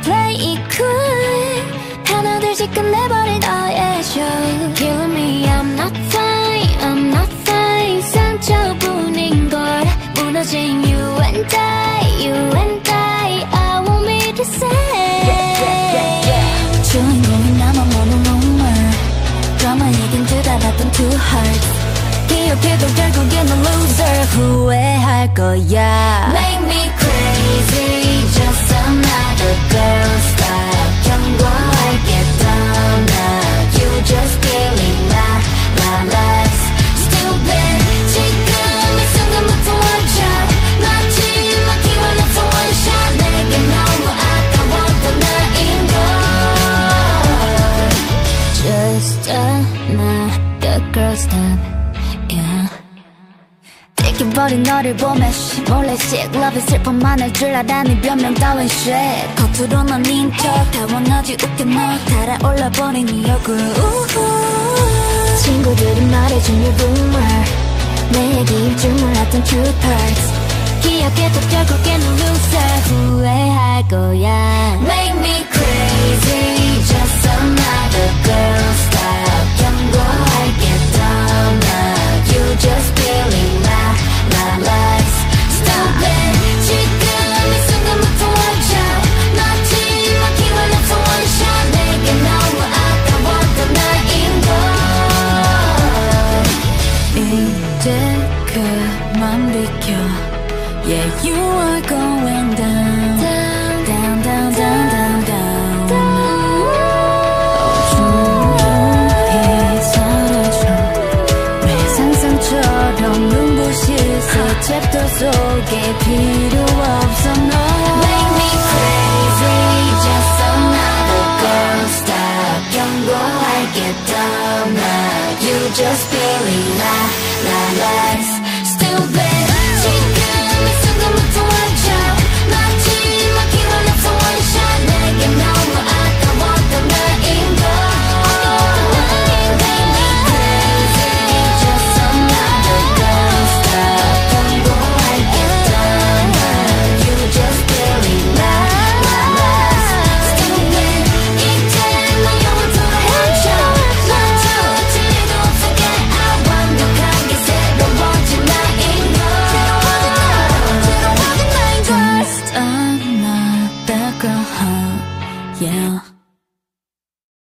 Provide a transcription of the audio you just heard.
play it cool 하나 둘씩 끝내버릴 너의 show Killing me I'm not fine I'm not fine 상처뿐인걸 무너진 you and I want me to say 주인공이 나만 모는 rumor 드라마 얘긴 듯 알았던 two hearts 기억해도 결국엔 넌 loser 후회할 거야 Make me crazy just another girl style 경고할게 나 You just killing my life Stupid 지금 이 순간부터 watch out 마치 막히고 나서 one shot 내게 너무 아까웠던 나인 걸 Just another girl style 뜯겨버린 너를 보며 몰래씩 Love is 슬픔만 할 줄 알아니 변명 따윈 shit 겉으로 넌 인척 다원하지 웃겨 너 달아올라버린 네 얼굴 친구들이 말해준 이 rumor 내 얘기일 줄 몰랐던 true parts 기억해도 결국엔 loser 후회할 거야 Make me crazy just another girl style 경고할게 나 You just feeling my life Stupid 지금 이 순간부터 watch out 마치 막히고 나서 one shot 내게 너무 아까웠던 나인 걸 이제 그만 비켜 Yeah you are going down Down down down down down 조용히 사라져 내 상상처럼 눈부시서 챕터 속에 필요 없어 너 Make me crazy just another girl style 경고할게 나 You just feeling my life Stupid 지금 이 순간부터 watch out 마치 막히고 나서 one shot 내게 너무 아까웠던 나인 걸 Make me crazy just another girl style 경고할게 나 You just feeling my life Stupid 이제 너 영원토록 watch out 마치 진리도 없어 get out 완벽하게 새로워진 나인 걸 Just another girl, yeah